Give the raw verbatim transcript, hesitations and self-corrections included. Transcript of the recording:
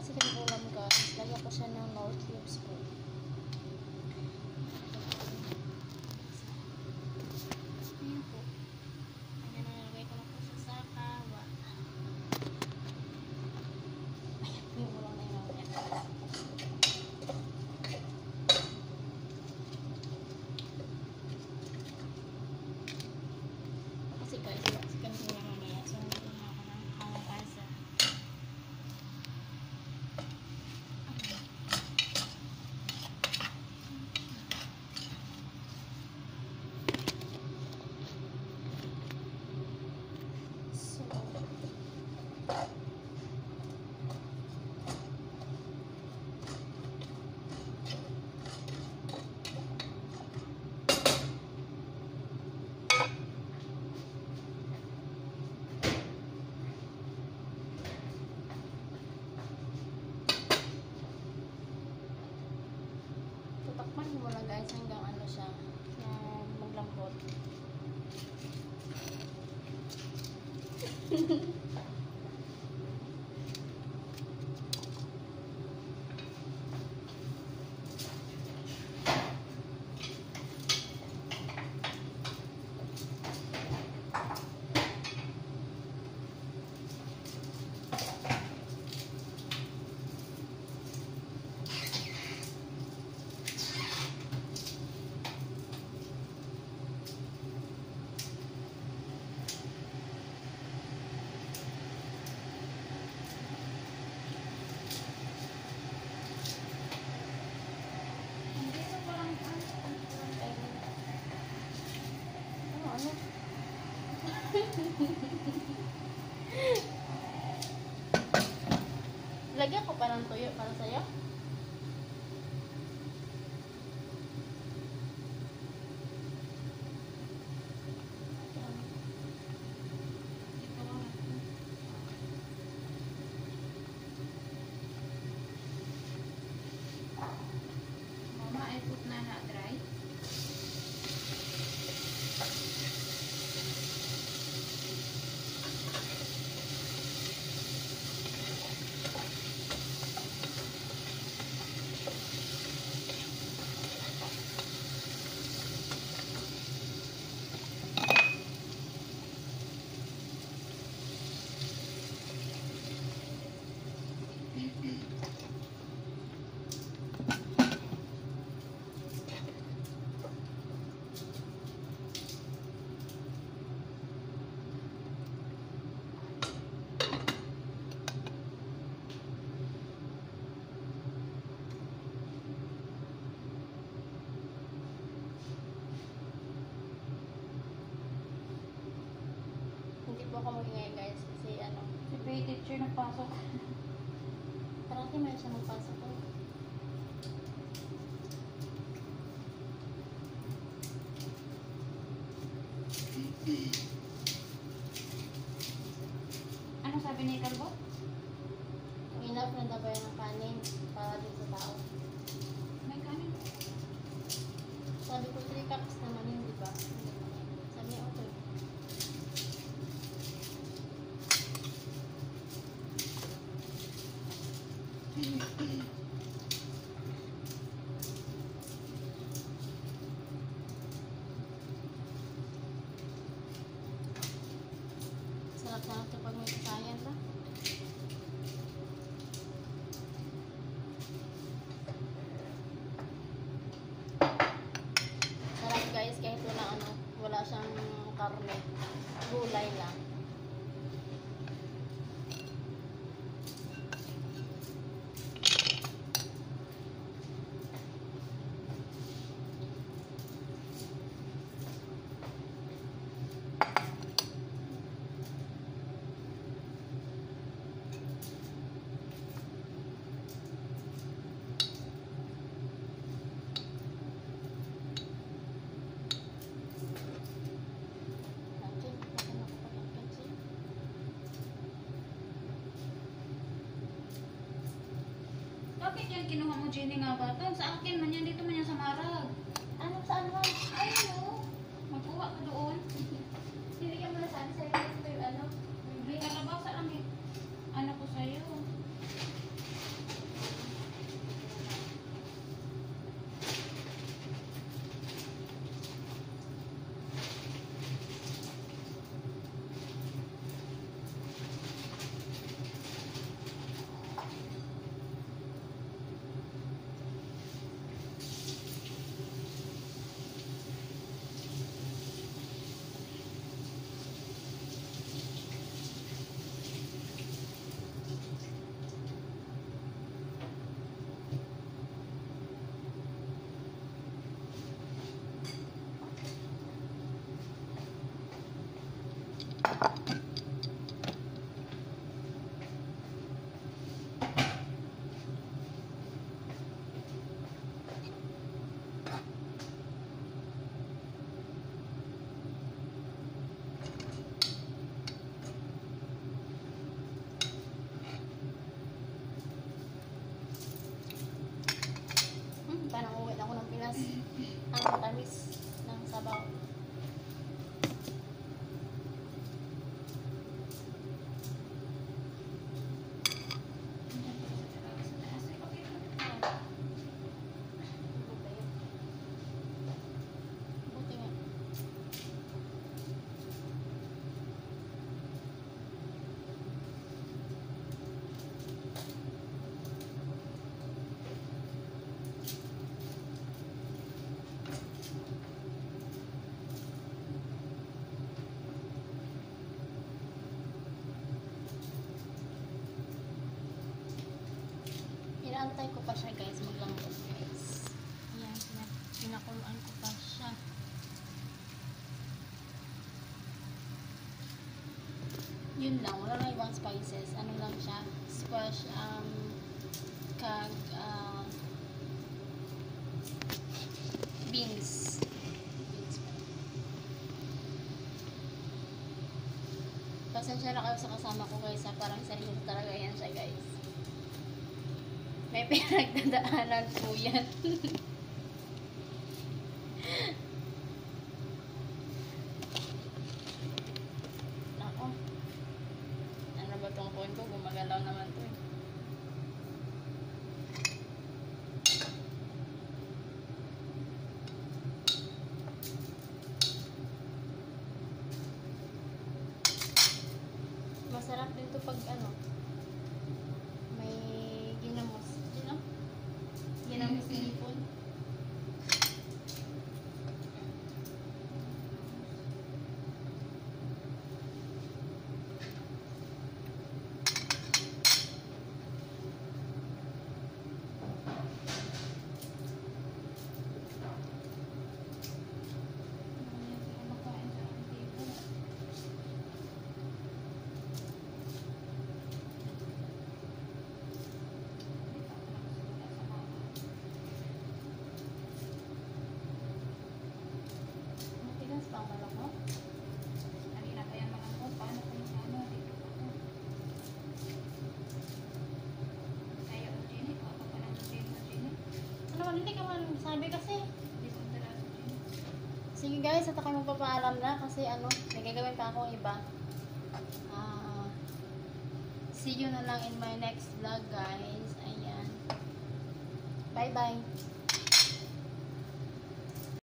kasi ulam guys. Lagyan ko siya ng nor cubes ko. Ayan po. Ayan, nalagay ko na po siya sa kawa. Ayan po yung ulam na yun. Kasi guys, kasi kami na mamaya. So, nandito na ako ng kalabasa. Tutakpan mo muna guys hanggang ano siya na maglambot. Lagyan ko pa ng tuyo para sa'yo. Mama, I put na na dry. Hindi po ako mag-ingay guys kasi ano. Si Bay teacher nagpasok. Parang may siya magpasok ko. Ano sabi ni Kalbo? Enough na dabay ng kanin para din sa tao. May kanin. Sabi ko three cups naman yun, di ba? Sabi niya, okay. Sarap-sarap ito pag may kasayan ba? Sarap guys, kahit wala ano, wala siyang karne. Gulay lang. Bakit yan kinuha mo, Jenny, nga ba? Ito, sa akin man yan, dito man yan sa marag. Ano saan mo? Ayun o. Magkuha ka doon. Nilagyan mo na saan sa'yo ito yung ano? May kalabasa lang eh. Ano ko sa'yo. matamis ng sabaw. Buti nga. Inaantay ko pa siya guys, maglambot guys. Ayan, pina- pinakuluan ko pa siya. Yun lang, wala na ibang spices. Ano lang siya, squash, um, kag, uh, beans. Beans pa. Pasensya na kayo sa kasama ko guys, ha? Parang seryoso talaga yan siya guys. May pinagdadaanan po yan. Ako. Ano ba tong phone ko? Gumagalaw naman to eh. Masarap din to pag ano, may ginamos. Sino? Ginamos na ipon. Matigas pa ang balak mo? Kanina pa yan mga ko. Paano kung ano, dito pa ko. Ayaw ko Jenny. Ako pa lang Jenny na Jenny. Ano man, hindi ka man sabi kasi. Hindi ko talaga Jenny. Sige guys, at ako magpapaalam na kasi ano, may gagawin pa akong iba. Ah, see you na lang in my next vlog guys. Ayan. Bye bye.